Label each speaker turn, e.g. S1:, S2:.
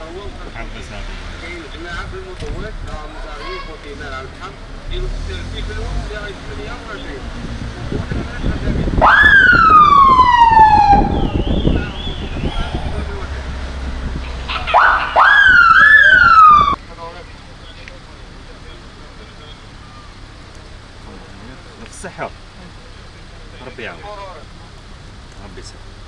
S1: حبس هذا.
S2: كاين جماعه في المطوات راهم زارعين كونتينر على البحر ديروا الترفيه في الوقت اللي غايب 28 وحنا ماناش خدامين.
S1: الصحة ربي يعاون ربي يسلمك.